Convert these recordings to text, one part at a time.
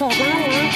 ดมากเลยนะ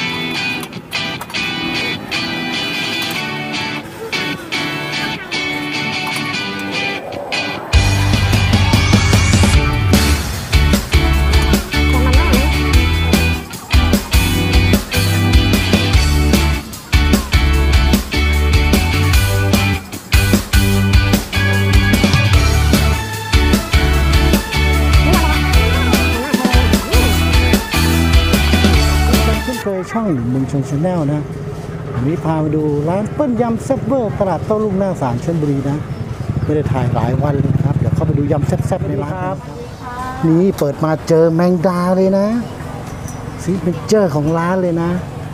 ช่องเมืองชนชาแนลนะวันนี้พามาดูร้านเปิ้ลยำแซ่บเวอร์ตลาดโต้รุ่งหน้าศาลชลบุรีนะไม่ได้ถ่ายหลายวันเลยครับเดี๋ยวเข้าไปดูยำแซ่บๆในร้านครับนี่เปิดมาเจอแมงดาเลยนะซิกเนเจอร์ของร้านเลยนะ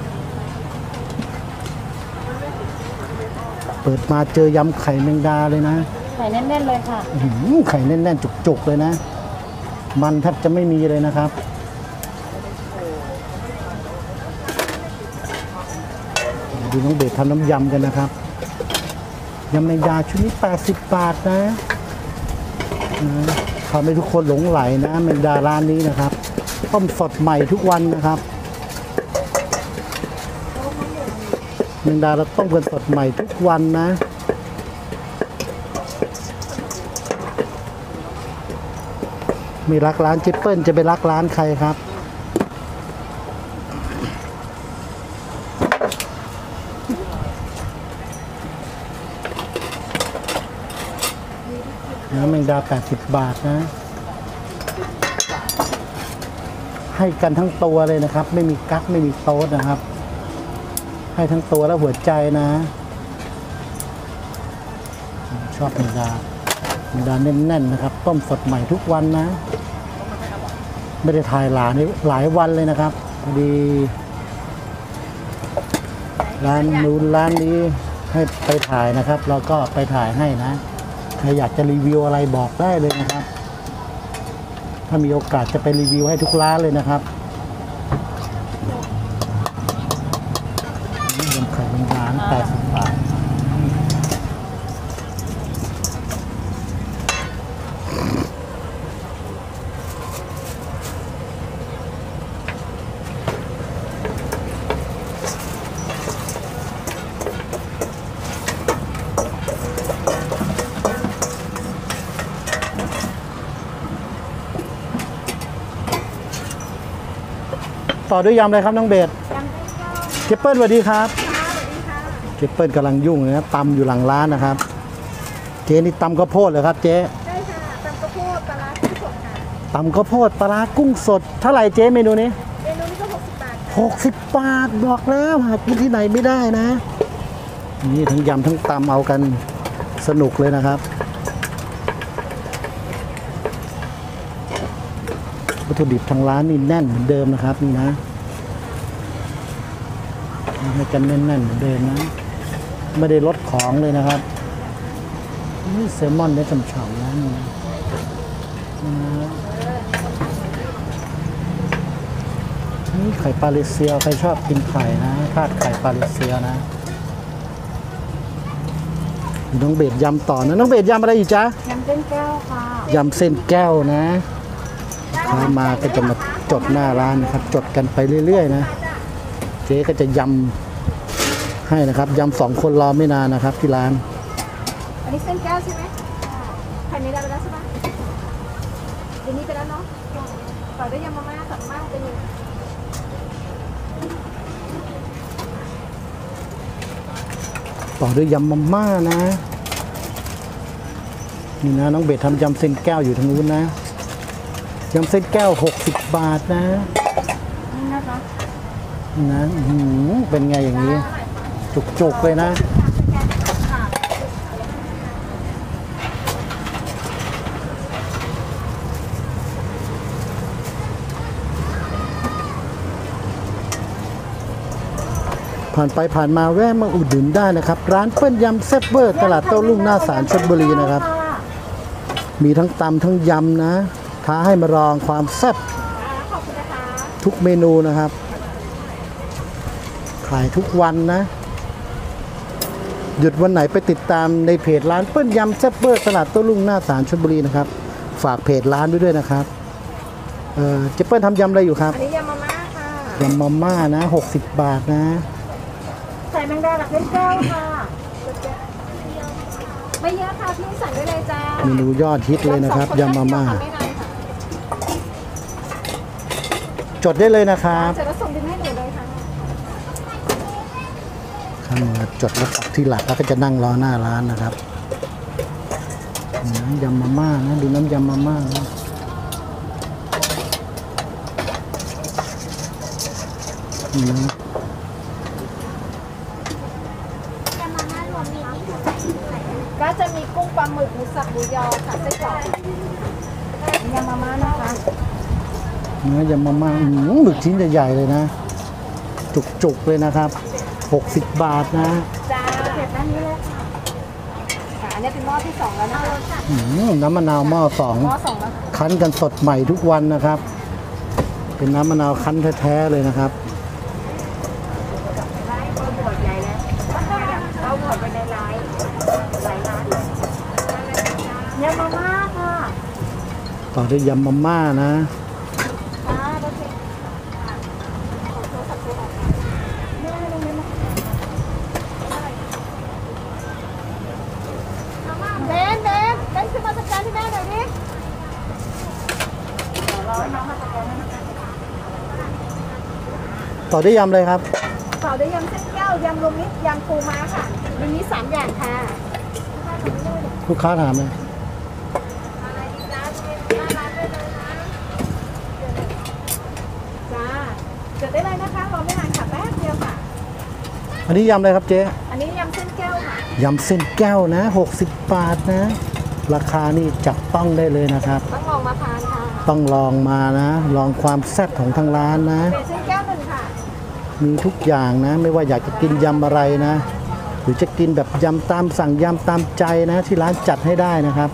เปิดมาเจอยำไข่แมงดาเลยนะไข่แน่นๆเลยค่ะไข่แน่นๆจุกๆเลยนะมันแทบจะไม่มีเลยนะครับดูน้องเบสทำน้ำยำกันนะครับยำแมงดาชุดนี้80 บาทนะทำให้ทุกคนหลงไหลนะแมงดาร้านนี้นะครับต้มสดใหม่ทุกวันนะครับแมงดาเราต้มกันสดใหม่ทุกวันนะไม่รักร้านเจเปิ้ลจะไปรักร้านใครครับน้ำแมงดา80 บาทนะให้กันทั้งตัวเลยนะครับไม่มีกั๊กไม่มีโต๊ดนะครับให้ทั้งตัวและหัวใจนะชอบแมงดาแน่นๆนะครับต้มสดใหม่ทุกวันนะไม่ได้ถ่ายหลายวันเลยนะครับพอดีร้านนู้นร้านนี้ให้ไปถ่ายนะครับเราก็ไปถ่ายให้นะใครอยากจะรีวิวอะไรบอกได้เลยนะครับถ้ามีโอกาสจะไปรีวิวให้ทุกร้านเลยนะครับยำไข่แมงดา80 บาทต่อด้วยยำเลยครับน้องเบสเจเปิ้ลสวัสดีครับเจเปิ้ลกำลังยุ่งเลยนะตำอยู่หลังร้านนะครับเจ๊นี่ตำข้าวโพดเลยครับเจ๊ใช่ค่ะตำข้าวโพดปลาร้ากุ้งสดค่ะตำข้าวโพดปลาร้ากุ้งสดเท่าไหร่เจ๊เมนูนี้ก็60 บาท 60 บาทบอกแล้วหากินที่ไหนไม่ได้นะนี่ทั้งยำทั้งตำเอากันสนุกเลยนะครับวัตถุดิบทางร้านนี่แน่นเหมือนเดิมนะครับนี่นะให้กันแน่นๆเหมือนเดิมนะไม่ได้ลดของเลยนะครับนี่แซลมอนได้ฉ่ำๆนะนี่ไข่ปลาเลเซียใครชอบกินไข่นะทาดไข่ปลาเลเซียนะน้องเบสยำต่อนะน้องเบสยำอะไรอีกจ๊ะยำเส้นแก้วค่ะยำเส้นแก้วนะค้ามาก็จะมาจดหน้าร้านนะครับจดกันไปเรื่อยๆนะเจ๊ก็จะยำให้นะครับยำ2 คนรอไม่นานนะครับที่ร้านอันนี้เส้นแก้วใช่ไหมไข่ในดาไปแล้วใช่ไหมเดี๋ยวนี้ไปแล้วเนาะต่อด้วยยำมาม่าสับมากไปเลยต่อด้วยยำมาม่านะนี่นะน้องเบสทำยำเส้นแก้วอยู่ทางนู้นนะยำเส้นแก้ว60 บาทนะนี่นะคะนะเป็นไงอย่างนี้จุกๆเลยนะผ่านไปผ่านมาแวะมาอุดหนุนได้นะครับร้านเปิ้ลยำแซ่บเวอร์ตลาดโต้รุ่งหน้าศาลชลบุรีนะครับมีทั้งตำทั้งยำนะท้าให้มาลองความแซ่บทุกเมนูนะครับขายทุกวันนะหยุดวันไหนไปติดตามในเพจร้านเปิ้ลยำแซ่บเวอร์ตลาดโต้รุ่งหน้าศาลชลบุรีนะครับฝากเพจร้านด้วยนะครับเจ๊เปิ้ลทำยำอะไรอยู่ครับอันนี้ยำมาม่าค่ะยำมาม่านะ60 บาทนะใส่แมงดาหลักเส้นแก้วค่ะไม่เยอะค่ะพี่สั่งได้เลยจ้าเมนูยอดฮิตเลยนะครับยำมาม่าไม่นานค่ะจดได้เลยนะครับเสร็จแล้วส่งบินให้หนูเลยค่ะข้างมาจดแล้วกลับที่หลักแล้วก็จะนั่งรอหน้าร้านนะครับน้ำยำมาม่านะดูน้ำยำมาม่านะนี่นะก็จะมีกุ้งปลาหมึกหมูสับหมูยอค่ะไส้กรอกยำมาม่านะคะเนื้อยำมาม่าหมึกชิ้นใหญ่ๆเลยนะ จุกๆเลยนะครับ60 บาทนะจ้าเผ็ดด้านนี้เลยค่ะค่ะอันนี้เป็นหม้อที่สองแล้วนะคะน้ำมะนาวหม้อสองหม้อสองแล้วค่ะคั้นกันสดใหม่ทุกวันนะครับ เป็นน้ำมะนาวคั้นแท้ๆเลยนะครับเอาหมดใหญ่แล้วเอาหมดไปในไลน์หลายร้านยำมาม่าค่ะต่อด้วยยำมาม่านะค่ะโอเคขอโทรศัพท์ตัวออกไม่ได้เลยนะเบนขึ้นมาจัดการที่แม่หน่อยดิรอน้องมาจัดการนะต่อด้วยยำเลยครับต่อด้วยยำเส้นแก้วยำรวมมิตรยำปูม้าค่ะมีนี้3อย่างค่ะลูกค้าถามเลยจ้าจดได้เลยนะคะรอไม่นานค่ะแป๊บเดียวค่ะอันนี้ยำเลยครับเจ๊อันนี้ยำเส้นแก้วค่ะยำเส้นแก้วนะ60 บาทนะ ราคานี่จับต้องได้เลยนะครับต้องลองมาทานค่ะต้องลองมานะ ลองความแซ่บของทางร้านนะเป็นเส้นแก้วหนึ่งค่ะมีทุกอย่างนะ ไม่ว่าอยากจะกินยำอะไรนะ หรือจะกินแบบยำตามสั่งยำตามใจนะ ที่ร้านจัดให้ได้นะครับ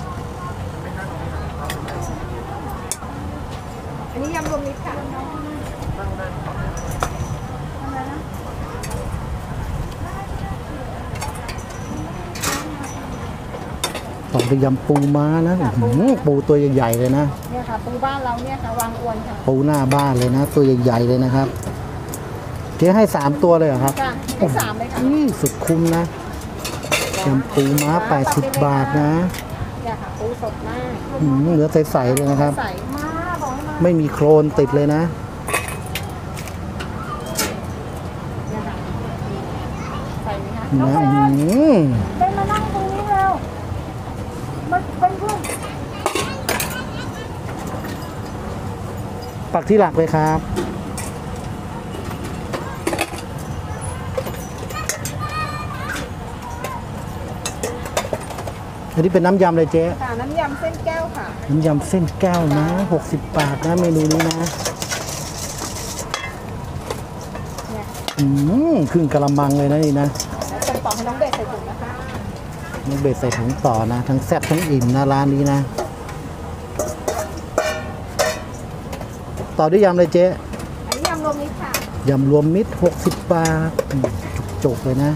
อันนี้ยำรวมมิตรค่ะต่อด้วยยำปูม้านะปูตัวใหญ่ๆเลยนะเนี่ยค่ะปูบ้านเราเนี่ยค่ะวางอวนค่ะปูหน้าบ้านเลยนะ ตัวใหญ่ๆเลยนะครับเจ๊ให้3ตัวเลยเหรอครับค่ะให้3เลยค่ะสุดคุ้มนะยำปูม้า80 บาทนะเนี่ยค่ะปูสดมากเนื้อใสๆเลยนะครับใสมากบอกให้มาไม่มีโครนติดเลยนะเนี่ยค่ะใส่ไหมคะนะน้องเป็นมานั่งตรงนี้เร็วมันเป็นเพื่อนปักที่หลักเลยครับ อันนี้เป็นน้ำยำเลยเจ๊ค่ะน้ำยำเส้นแก้วค่ะน้ำยำเส้นแก้วนะ60 บาทนะเมนูนี้นะเนี่ยครึ่งกะละมังเลยนะนี่นะแล้วส่งต่อให้น้องเบสใส่ถุงนะคะน้องเบสใส่ถุงต่อนะ ทั้งแซ่บทั้งอิ่มนะร้านนี้นะ ต่อด้วยยำเลยเจ๊อันนี้ยำรวมมิตรค่ะยำรวมมิตร60 บาทจุกๆเลยนะ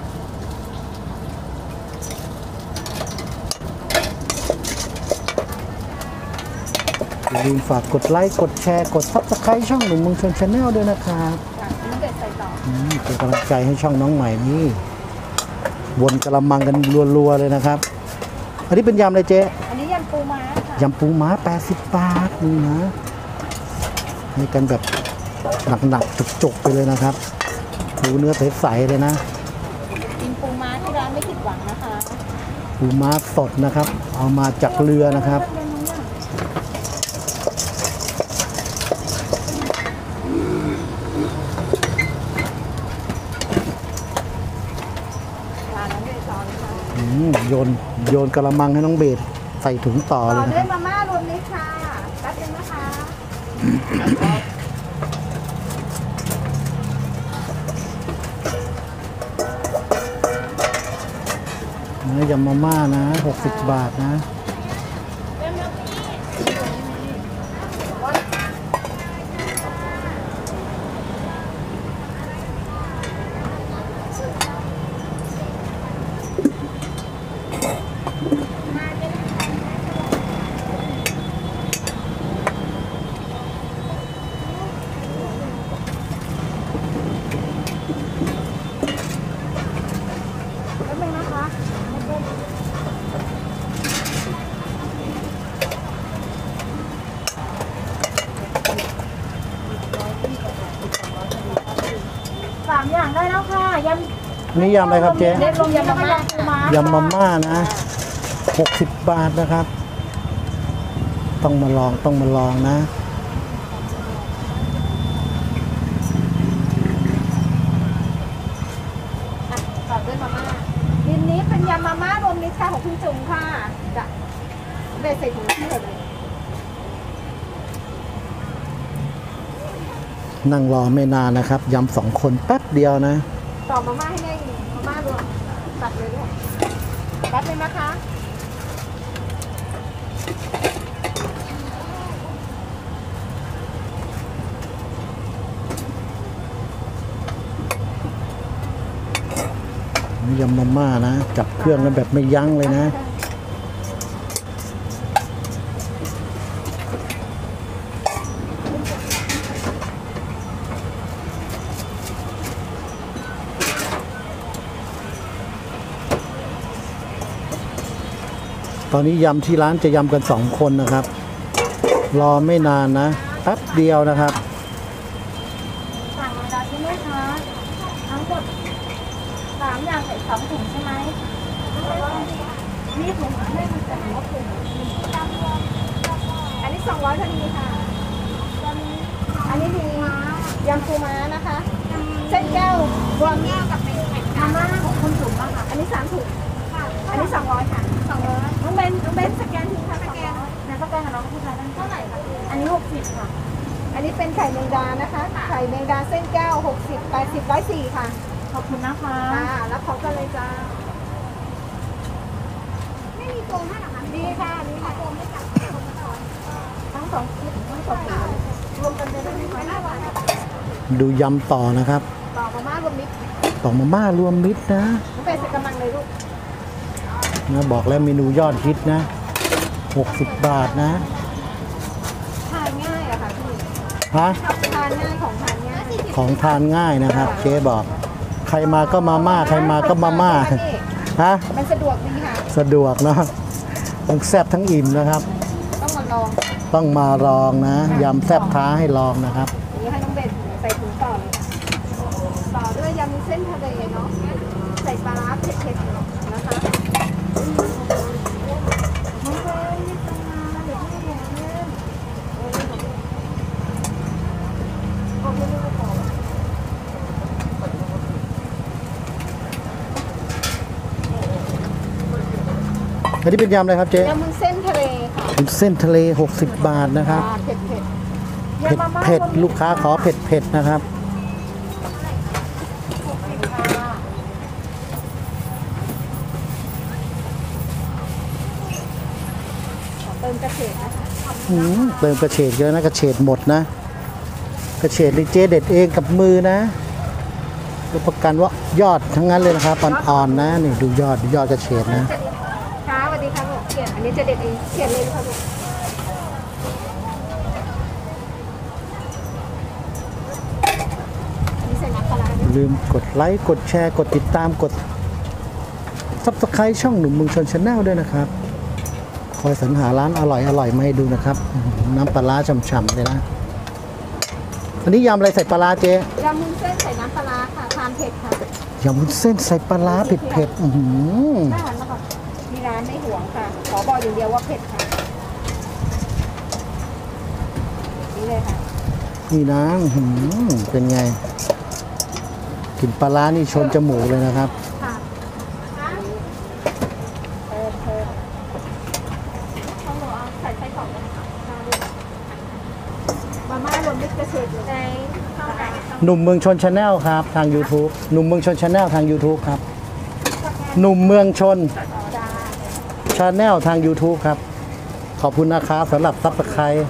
อย่าลืมฝากกดไลค์ กดแชร์ กด Subscribe ช่องหนุ่มเมืองชนชาแนลด้วยนะครับค่ะน้องเบสใส่ต่อเป็นกำลังใจให้ช่องน้องใหม่นี่วนกระมังกันรัวๆเลยนะครับ อันนี้เป็นยำเลยเจ๊อันนี้ยำปูม้าค่ะยำปูม้า80 บาทนี่นะให้กันแบบหนักๆจุกๆไปเลยนะครับปูเนื้อใสๆเลยนะกินปูม้าที่ร้านไม่ผิดหวังนะคะปูม้าสดนะครับ เอามาจากเรือนะครับร้านน้องเบสต่อเลยค่ะโยนกระมังให้น้องเบสใส่ถุงต่อต่เลอยนะด้คว รัยบมาม่ารวมมิตรค่ะแป๊บนึงนะคะเนื้อยำมาม่านะ60 บาทนะนี่ยำอะไรครับเจ๊เรียกรวมยำมาม่ายำมาม่านะ60 บาทนะครับ ต้องมาลองนะต่อด้วยมาม่าดินนี้เป็นยำมาม่ารวมมิตรค่ะของคุณจุ๋มค่ะจะเบสใส่ถุงที่เลยนั่งรอไม่นานนะครับยำ2 คนแป๊บเดียวนะต่อมาม่าให้ได้มาม่ารวมตัดเลยด้วยแป๊บนึงนะคะยำมาม่านะจับเครื่องกันแบบไม่ยั้งเลยนะตอนนี้ยำที่ร้านจะยำกัน2 คนนะครับ รอไม่นานนะแป๊บเดียวนะครับสั่งมาแล้วใช่ไหมคะทั้งหมด3 อย่างใส่2 ถุงใช่ไหมนี่ถุงให้มันแต่งว่าถุงอันนี้200พอดีค่ะอันนี้มียำปูม้านะคะเส้นแก้วรวมแก้วกับเป็นมาม่าของคุณจุ๋มอะค่ะอันนี้3 ถุงอันนี้200ค่ะ200น้องเบนสแกนทีค่ะสแกนนะสแกนกับน้องผู้ชายเท่าไหร่คะอันนี้60ค่ะอันนี้เป็นไข่แมงดานะคะไข่แมงดาเส้นแก้ว60 80 104ค่ะขอบคุณนะคะรับพร้อมกันเลยจ้าไม่มีโกงให้หรอคะดีค่ะนี่ค่ะโกงไม่จับทั้ง2 ชุดทั้ง2 ถุงรวมกันได้ไหมคะดูยำต่อนะครับต่อมาม่ารวมมิตรต่อมาม่ารวมมิตรนะน้องเบสใส่กำลังเลยลูกนะบอกแล้วเมนูยอดฮิตนะ60 บาทนะทานง่ายอะค่ะพี่ฮะทานง่ายของทานง่ายของทานง่ายนะครับเจ๊บอกใครมาก็มาม่าใครมาก็มาม่าฮะมันสะดวกดีค่ะสะดวกเนาะทั้งแซ่บทั้งอิ่มนะครับต้องมาลองต้องมาลองนะยำแซ่บท้าให้ลองนะครับอย่างนี้ให้น้องเบสใส่ถุงต่อเลยต่อด้วยยำเส้นทะเลเนาะใส่ปลาร้าเผ็ดๆนะคะน้องเบสนี่ทำงานเดี๋ยวให้แดงเล่นเอาเรื่องต่ออันนี้เป็นยำอะไรครับเจ๊ยำมันเส้นทะเลค่ะเป็นเส้นทะเล60 บาทนะครับเผ็ดเผ็ดเผ็ดลูกค้าขอเผ็ดนะครับเติมกระเฉดนะคะเติมกระเฉดเยอะนะกระเฉดหมดนะ กระเฉดนี่เจ๊เด็ดเองกับมือนะรับประกันว่ายอดทั้งนั้นเลยนะครับอ่อนๆนะนี่ดูยอดกระเฉดนะค่ะสวัสดีค่ะลูกเขียนอันนี้จะเด็ดเองเขียนเลยค่ะลูกอันนี้ใส่น้ำปลาร้าด้วยลืมกดไลค์กดแชร์กดติดตามกด Subscribe ช่องหนุ่มเมืองชนชาแนลด้วยนะครับคอยสรรหาร้านอร่อยมาให้ดูนะครับน้ำปลาร้าฉ่ำๆเลยนะอันนี้ยำอะไรใส่ปลาร้าเจ๊ยำมุ้นเส้นใส่น้ำปลาร้าค่ะทานเผ็ดค่ะยำวุ้นเส้นใส่ปลาร้าเผ็ดๆอื้อหือน่าทานมากค่ะที่ร้านไม่หวงค่ะ ขอบอกอย่างเดียวว่าเผ็ดค่ะนี่เลยค่ะนี่นะอื้อหือเป็นไงกลิ่นปลาร้านี่ชนจมูกเลยนะครับค่ะเพิ่มต้องบอกเอาใส่ไส้กรอกนะคะมาม่ารวมมิตรกระเฉดอยู่ในข้าวไก่หนุ่มเมืองชนชาแนลครับทาง YouTube หนุ่มเมืองชนชาแนลทาง YouTube ครับหนุ่มเมืองชนจ้าชาแนลทาง YouTube ครับขอบคุณนะครับสำหรับซับสไครต์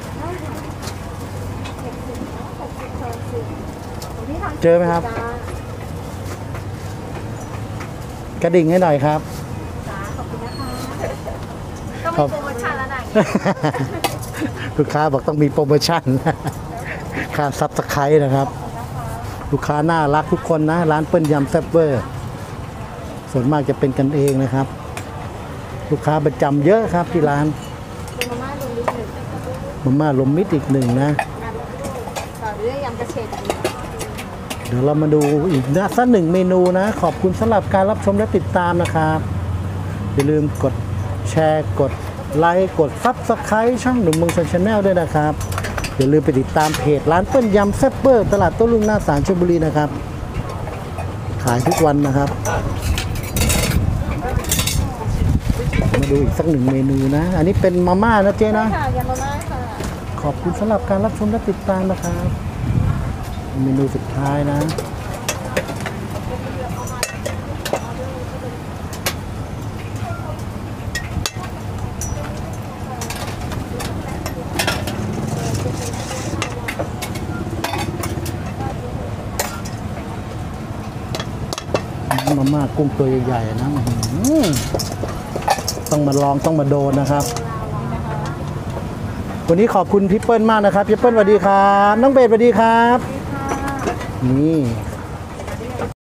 เจอไหมครับ กระดิ่งให้หน่อยครับขอบคุณนะคะก็มีโปรโมชั่นแล้วนะลูกค้าบอกต้องมีโปรโมชั่น ค่าซับสไครต์นะครับ ลูกค้าน่ารักทุกคนนะ ร้านเปิ้ลยำแซ่บเวอร์ ส่วนมากจะเป็นกันเองนะครับ ลูกค้าประจำเยอะครับที่ร้านเป็นมาม่ารวมมิตรหนึ่งมาม่าลมมิตรอีกหนึ่งนะต่อด้วยยำกระเฉดอีกเดี๋ยวเรามาดูอีกนะสัก1เมนูนะขอบคุณสำหรับการรับชมและติดตามนะครับอย่าลืมกดแชร์กดไลค์กดซับสไครต์ช่องหนุ่มเมืองชนชาแนลด้วยนะครับอย่าลืมไปติดตามเพจร้านเปิ้ลยำแซ่บเบอร์ตลาดโต้รุ่งหน้าศาลชลบุรีนะครับขายทุกวันนะครับมาดูอีกสัก1เมนูนะอันนี้เป็นมาม่านะเจ๊นะค่ะยำมาม่าค่ะขอบคุณสำหรับการรับชมและติดตามนะครับเมนูสุดท้ายนะมาม่ากุ้งตัวใหญ่ๆนะต้องมาลองต้องมาโดนนะครับวันนี้ขอบคุณพี่เปิ้ลมากนะครับพี่เปิ้ลสวัสดีครับน้องเบสสวัสดีครับนี่